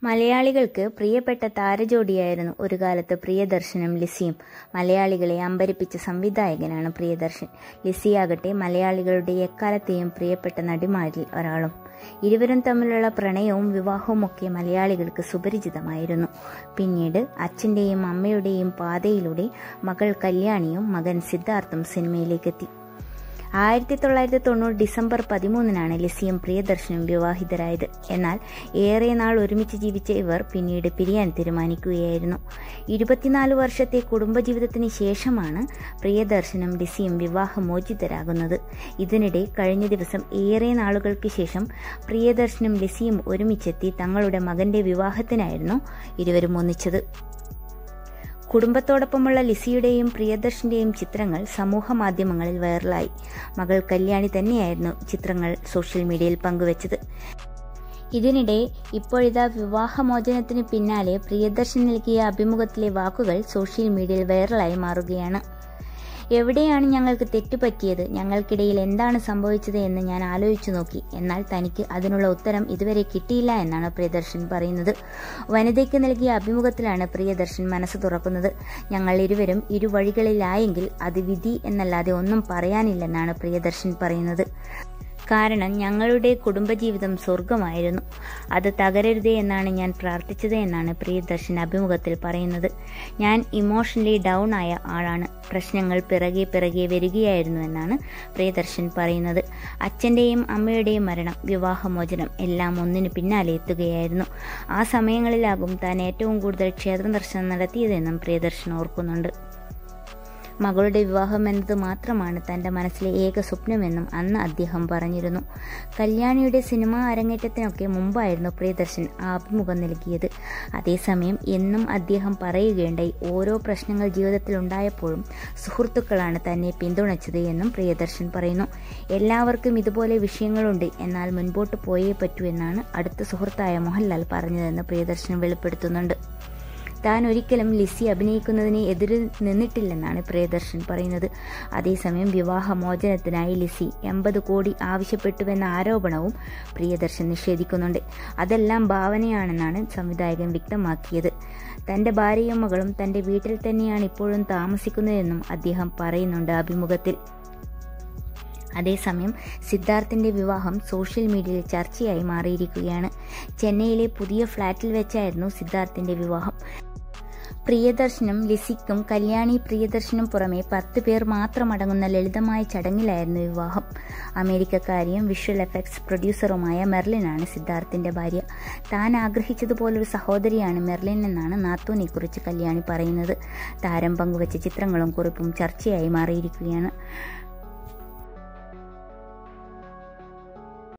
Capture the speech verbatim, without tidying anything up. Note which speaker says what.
Speaker 1: മലയാളികൾക്ക് പ്രിയപ്പെട്ട താരജോഡിയായിരുന്നു ഒരു കാലത്ത് പ്രിയദർശനും ലിസിയും. മലയാളികളെ അമ്പരിപ്പിച്ച സംവിധായകനാണ് പ്രിയദർശൻ. ലിസിയാകട്ടെ മലയാളികളുടെ എക്കാലത്തെയും പ്രിയപ്പെട്ട നടിമാരിൽ ഒരാളും. ഇരുവരും തമ്മിലുള്ള പ്രണയവും വിവാഹവുമൊക്കെ മലയാളികൾക്ക് സുപരിചിതമായിരുന്നു. പിന്നീട് അച്ഛൻ്റെയും അമ്മയുടെയും പാതയിലൂടെ മകൾ കല്യാണിയും മകൻ സിദ്ധാർത്ഥും സിനിമയിലേക്കെത്തി. ആയിരത്തി തൊള്ളായിരത്തി തൊണ്ണൂറ് ഡിസംബർ പതിമൂന്നിനാണ് ലിസിയും പ്രിയദർശനും വിവാഹിതരായത്. എന്നാൽ ഏറെ നാൾ ഒരുമിച്ച് ജീവിച്ച ഇവർ പിന്നീട് പിരിയാൻ തീരുമാനിക്കുകയായിരുന്നു. ഇരുപത്തിനാല് വർഷത്തെ കുടുംബജീവിതത്തിന് ശേഷമാണ് പ്രിയദർശനും ലിസിയും വിവാഹമോചിതരാകുന്നത്. ഇതിനിടെ കഴിഞ്ഞ ദിവസം ഏറെ നാളുകൾക്ക് ശേഷം പ്രിയദർശനും ലിസിയും ഒരുമിച്ചെത്തി തങ്ങളുടെ മകന്റെ വിവാഹത്തിനായിരുന്നു ഇരുവരും ഒന്നിച്ചത്. കുടുംബത്തോടൊപ്പമുള്ള ലിസിയുടെയും പ്രിയദർശന്റെയും ചിത്രങ്ങൾ സമൂഹ മാധ്യമങ്ങളിൽ വൈറലായി. മകൾ കല്യാണി തന്നെയായിരുന്നു ചിത്രങ്ങൾ സോഷ്യൽ മീഡിയയിൽ പങ്കുവച്ചത്. ഇതിനിടെ ഇപ്പോഴിതാ വിവാഹമോചനത്തിന് പിന്നാലെ പ്രിയദർശൻ നൽകിയ അഭിമുഖത്തിലെ വാക്കുകൾ സോഷ്യൽ മീഡിയയിൽ വൈറലായി മാറുകയാണ്. എവിടെയാണ് ഞങ്ങൾക്ക് തെറ്റുപറ്റിയത്, ഞങ്ങൾക്കിടയിൽ എന്താണ് സംഭവിച്ചത് എന്ന് ഞാൻ ആലോചിച്ചു നോക്കി. എന്നാൽ തനിക്ക് അതിനുള്ള ഉത്തരം ഇതുവരെ കിട്ടിയില്ല എന്നാണ് പ്രിയദർശൻ പറയുന്നത്. വനിതയ്ക്ക് നൽകിയ അഭിമുഖത്തിലാണ് പ്രിയദർശൻ മനസ്സ് തുറക്കുന്നത്. ഞങ്ങൾ ഇരുവരും ഇരുവഴികളിലായെങ്കിൽ അത് വിധി എന്നല്ലാതെ ഒന്നും പറയാനില്ലെന്നാണ് പ്രിയദർശൻ പറയുന്നത്. കാരണം ഞങ്ങളുടെ കുടുംബജീവിതം സ്വർഗമായിരുന്നു. അത് തകരരുതേ എന്നാണ് ഞാൻ പ്രാർത്ഥിച്ചത് എന്നാണ് പ്രിയദർശൻ അഭിമുഖത്തിൽ പറയുന്നത്. ഞാൻ ഇമോഷണലി ഡൗൺ ആയ ആളാണ്. പ്രശ്നങ്ങൾ പിറകെ പിറകെ വരികയായിരുന്നു എന്നാണ് പ്രിയദർശൻ പറയുന്നത്. അച്ഛൻ്റെയും അമ്മയുടെയും മരണം, വിവാഹമോചനം എല്ലാം ഒന്നിനു പിന്നാലെ എത്തുകയായിരുന്നു. ആ സമയങ്ങളിലാകും താൻ ഏറ്റവും കൂടുതൽ ക്ഷേത്ര ദർശനം നടത്തിയതെന്നും പ്രിയദർശൻ ഓർക്കുന്നുണ്ട്. മകളുടെ വിവാഹം എന്നത് മാത്രമാണ് തൻ്റെ മനസ്സിലെ ഏക സ്വപ്നമെന്നും അന്ന് അദ്ദേഹം പറഞ്ഞിരുന്നു. കല്യാണിയുടെ സിനിമാ അരങ്ങേറ്റത്തിനൊക്കെ മുമ്പായിരുന്നു പ്രിയദർശൻ ആ അഭിമുഖം നൽകിയത്. അതേസമയം എന്നും അദ്ദേഹം പറയുകയുണ്ടായി, ഓരോ പ്രശ്നങ്ങൾ ജീവിതത്തിൽ ഉണ്ടായപ്പോഴും സുഹൃത്തുക്കളാണ് തന്നെ പിന്തുണച്ചത് എന്നും പ്രിയദർശൻ പറയുന്നു. എല്ലാവർക്കും ഇതുപോലെ വിഷയങ്ങളുണ്ട്, എന്നാൽ മുൻപോട്ട് പോയേ പറ്റൂ എന്നാണ് അടുത്ത സുഹൃത്തായ മോഹൻലാൽ പറഞ്ഞതെന്ന് പ്രിയദർശൻ വെളിപ്പെടുത്തുന്നുണ്ട്. താൻ ഒരിക്കലും ലിസി അഭിനയിക്കുന്നതിന് എതിര് നിന്നിട്ടില്ലെന്നാണ് പ്രിയദർശൻ പറയുന്നത്. അതേസമയം വിവാഹമോചനത്തിനായി ലിസി എൺപത് കോടി ആവശ്യപ്പെട്ടുവെന്ന ആരോപണവും പ്രിയദർശൻ നിഷേധിക്കുന്നുണ്ട്. അതെല്ലാം ഭാവനയാണെന്നാണ് സംവിധായകൻ വ്യക്തമാക്കിയത്. തൻ്റെ ഭാര്യയും മകളും തൻ്റെ വീട്ടിൽ തന്നെയാണ് ഇപ്പോഴും താമസിക്കുന്നതെന്നും അദ്ദേഹം പറയുന്നുണ്ട് അഭിമുഖത്തിൽ. അതേസമയം സിദ്ധാർത്ഥിന്റെ വിവാഹം സോഷ്യൽ മീഡിയയിൽ ചർച്ചയായി മാറിയിരിക്കുകയാണ്. ചെന്നൈയിലെ പുതിയ ഫ്ളാറ്റിൽ വെച്ചായിരുന്നു സിദ്ധാർത്ഥിന്റെ വിവാഹം. പ്രിയദർശനും ലിസിക്കും കല്യാണി പ്രിയദർശനും പുറമെ പത്ത് പേർ മാത്രമടങ്ങുന്ന ലളിതമായ ചടങ്ങിലായിരുന്നു വിവാഹം. അമേരിക്കക്കാരിയും വിഷ്വൽ എഫക്ട്സ് പ്രൊഡ്യൂസറുമായ മെർലിനാണ് സിദ്ധാർത്ഥിന്റെ ഭാര്യ. താൻ ആഗ്രഹിച്ചതുപോലൊരു സഹോദരിയാണ് മെർലിൻ എന്നാണ് നാത്തൂനെക്കുറിച്ച് കല്യാണി പറയുന്നത്. താരം പങ്കുവച്ച ചിത്രങ്ങളും കുറിപ്പും ചർച്ചയായി മാറിയിരിക്കുകയാണ്.